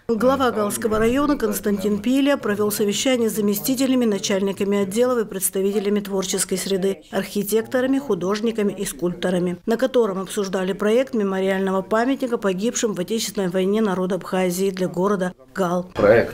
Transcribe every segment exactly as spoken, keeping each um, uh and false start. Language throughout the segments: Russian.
Глава Галского района Константин Пиля провел совещание с заместителями, начальниками отделов и представителями творческой среды, архитекторами, художниками и скульпторами, на котором обсуждали проект мемориального памятника погибшим в Отечественной войне народа Абхазии для города Гал. Проект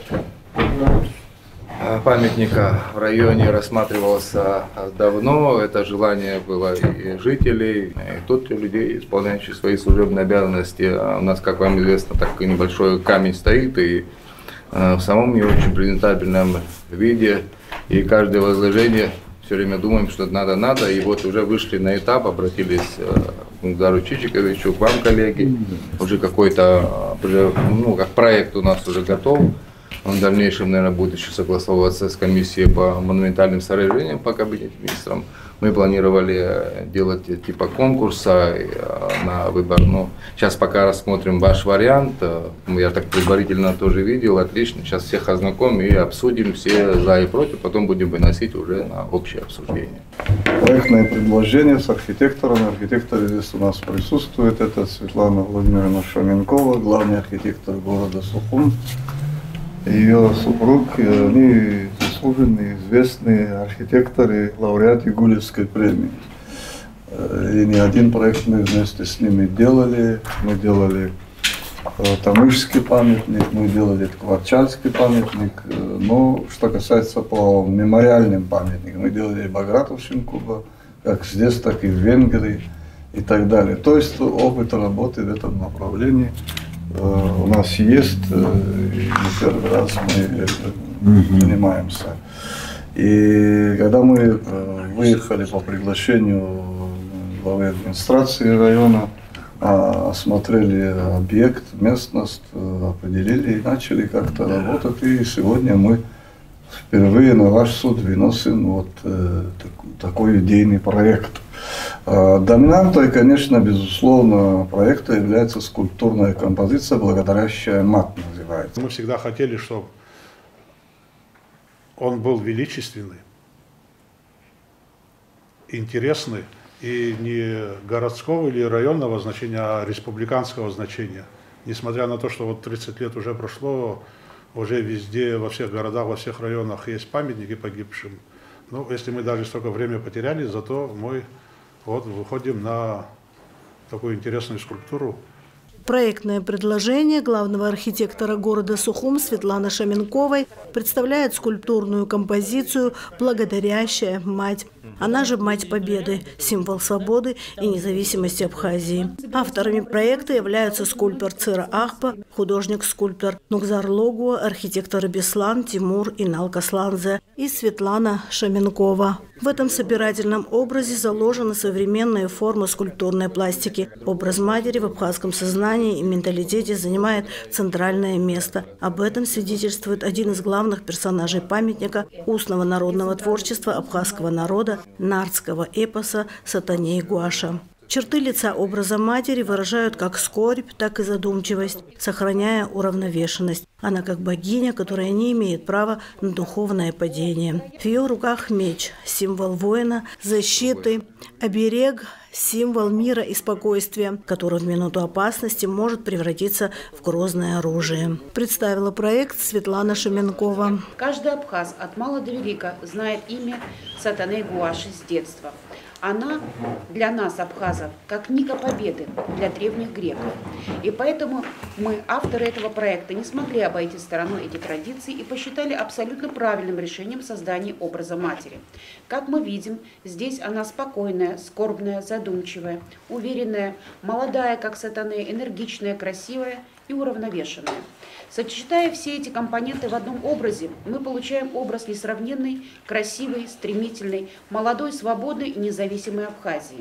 памятника в районе рассматривался давно. Это желание было и жителей, и тут людей, исполняющих свои служебные обязанности. У нас, как вам известно, такой небольшой камень стоит, и в самом не очень презентабельном виде. И каждое возложение все время думаем, что надо-надо. И вот уже вышли на этап, обратились к Мухтару Чичиковичу, к вам, коллеги. Уже какой-то, ну, как проект у нас уже готов. Он в дальнейшем, наверное, будет еще согласовываться с комиссией по монументальным сооружениям по кабинету министрам. Мы планировали делать типа конкурса на выбор. Но сейчас пока рассмотрим ваш вариант. Я так предварительно тоже видел. Отлично. Сейчас всех ознакомим и обсудим все за и против. Потом будем выносить уже на общее обсуждение. Проектное предложение с архитектором. Архитектор здесь у нас присутствует. Это Светлана Владимировна Шаменкова, главный архитектор города Сухум. Ее супруг, они заслуженные, известные архитекторы, лауреаты Гулевской премии. И не один проект мы вместе с ними делали. Мы делали Тамышский памятник, мы делали Ткварчальский памятник. Но что касается по мемориальным памятникам, мы делали Багратовщинку, как здесь, так и в Венгрии и так далее. То есть опыт работы в этом направлении у нас есть, и не первый раз мы занимаемся. И когда мы выехали по приглашению главы администрации района, осмотрели объект, местность, определили и начали как-то работать. И сегодня мы впервые на ваш суд выносим вот такой идейный проект. Доминантой, конечно, безусловно, проекта является скульптурная композиция, благодарящая мат называется. Мы всегда хотели, чтобы он был величественный, интересный и не городского или районного значения, а республиканского значения. Несмотря на то, что вот тридцать лет уже прошло, уже везде, во всех городах, во всех районах есть памятники погибшим. Ну, если мы даже столько времени потеряли, зато мы вот выходим на такую интересную скульптуру. Проектное предложение главного архитектора города Сухум Светланы Шаменковой представляет скульптурную композицию «Благодарящая мать». Она же Мать Победы, символ свободы и независимости Абхазии. Авторами проекта являются скульптор Цира Ахпа, художник-скульптор Нукзар Логуа, архитекторы Беслан, Тимур и Налкасланзе и Светлана Шаменкова. В этом собирательном образе заложены современные формы скульптурной пластики. Образ матери в абхазском сознании и менталитете занимает центральное место. Об этом свидетельствует один из главных персонажей памятника устного народного творчества абхазского народа, нардского эпоса «Сатаней Гуаша». Черты лица образа матери выражают как скорбь, так и задумчивость, сохраняя уравновешенность. Она как богиня, которая не имеет права на духовное падение. В ее руках меч – символ воина, защиты, оберег – символ мира и спокойствия, который в минуту опасности может превратиться в грозное оружие. Представила проект Светлана Шаменкова. Каждый абхаз от мала до велика знает имя Сатаней Гуаши с детства. Она для нас, абхазов, как ника победы для древних греков. И поэтому мы, авторы этого проекта, не смогли обойти стороной эти традиции и посчитали абсолютно правильным решением создания образа матери. Как мы видим, здесь она спокойная, скорбная, задумчивая, уверенная, молодая, как сатана, энергичная, красивая и уравновешенная. Сочетая все эти компоненты в одном образе, мы получаем образ несравненной, красивой, стремительной, молодой, свободной и независимой Абхазии.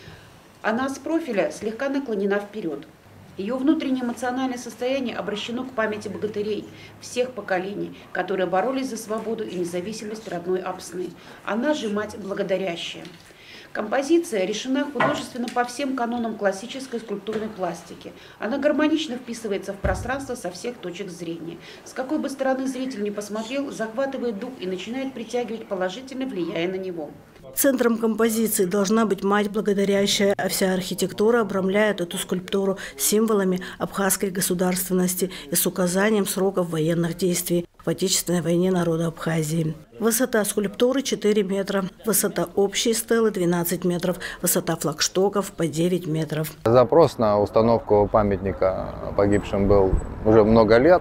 Она с профиля слегка наклонена вперед. Ее внутреннее эмоциональное состояние обращено к памяти богатырей всех поколений, которые боролись за свободу и независимость родной Апсны. Она же мать благодарящая. Композиция решена художественно по всем канонам классической скульптурной пластики. Она гармонично вписывается в пространство со всех точек зрения. С какой бы стороны зритель ни посмотрел, захватывает дух и начинает притягивать, положительно влияя на него. Центром композиции должна быть мать благодарящая, а вся архитектура обрамляет эту скульптуру символами абхазской государственности и с указанием сроков военных действий в Отечественной войне народа Абхазии. Высота скульптуры четыре метра, высота общей стелы двенадцать метров, высота флагштоков по девять метров. Запрос на установку памятника погибшим был уже много лет.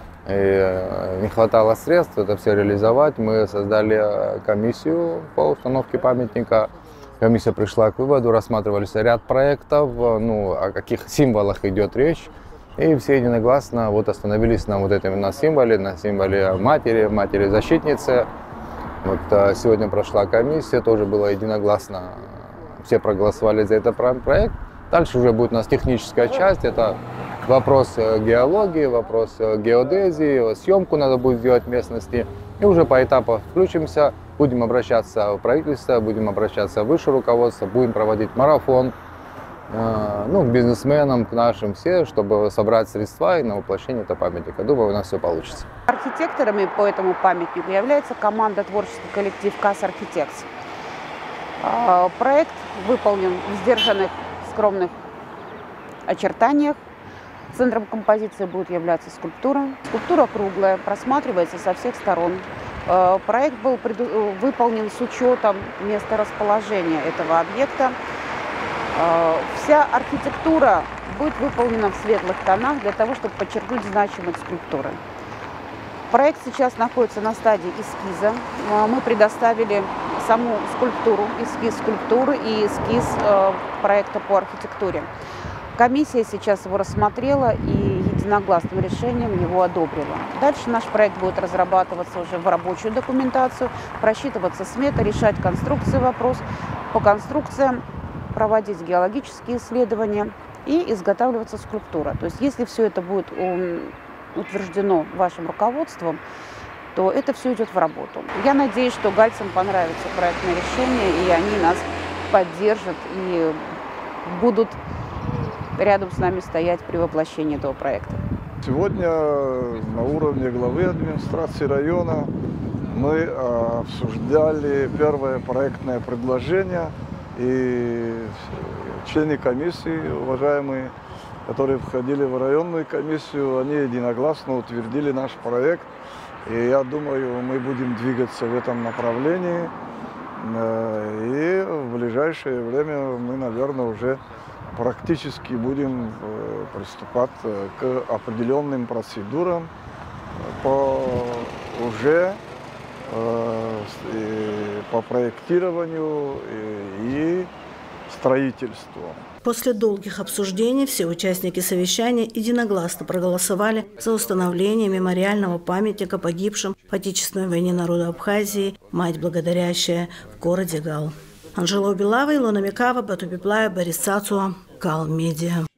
И не хватало средств это все реализовать. Мы создали комиссию по установке памятника. Комиссия пришла к выводу, рассматривались ряд проектов, ну, о каких символах идет речь. И все единогласно вот остановились на вот этом на символе, на символе матери, матери-защитницы. Вот сегодня прошла комиссия, тоже было единогласно. Все проголосовали за этот проект. Дальше уже будет у нас техническая часть. Это вопрос геологии, вопрос геодезии, съемку надо будет сделать местности. И уже по этапам включимся, будем обращаться в правительство, будем обращаться в высшее руководство, будем проводить марафон, ну, к бизнесменам, к нашим все, чтобы собрать средства и на воплощение этого памятника. Думаю, у нас все получится. Архитекторами по этому памятнику является команда творческий коллектив КАС Архитекс. Проект выполнен в сдержанных, скромных очертаниях. Центром композиции будет являться скульптура. Скульптура круглая, просматривается со всех сторон. Проект был выполнен с учетом места расположения этого объекта. Вся архитектура будет выполнена в светлых тонах для того, чтобы подчеркнуть значимость скульптуры. Проект сейчас находится на стадии эскиза. Мы предоставили саму скульптуру, эскиз скульптуры и эскиз проекта по архитектуре. Комиссия сейчас его рассмотрела и единогласным решением его одобрила. Дальше наш проект будет разрабатываться уже в рабочую документацию, просчитываться смета, решать конструкции вопрос. По конструкциям проводить геологические исследования и изготавливаться скульптура. То есть если все это будет утверждено вашим руководством, то это все идет в работу. Я надеюсь, что гальцам понравится проектное решение, и они нас поддержат и будут рядом с нами стоять при воплощении этого проекта. Сегодня на уровне главы администрации района мы обсуждали первое проектное предложение, и члены комиссии, уважаемые, которые входили в районную комиссию, они единогласно утвердили наш проект. И я думаю, мы будем двигаться в этом направлении. И в ближайшее время мы, наверное, уже практически будем приступать к определенным процедурам по уже по проектированию и строительству. После долгих обсуждений все участники совещания единогласно проголосовали за установление мемориального памятника погибшим в Отечественной войне народа Абхазии «Мать благодарящая» в городе Гал. Анжела Убилава, Илона Микава, Бату Библая, Борис Цацуа, Гал Медиа.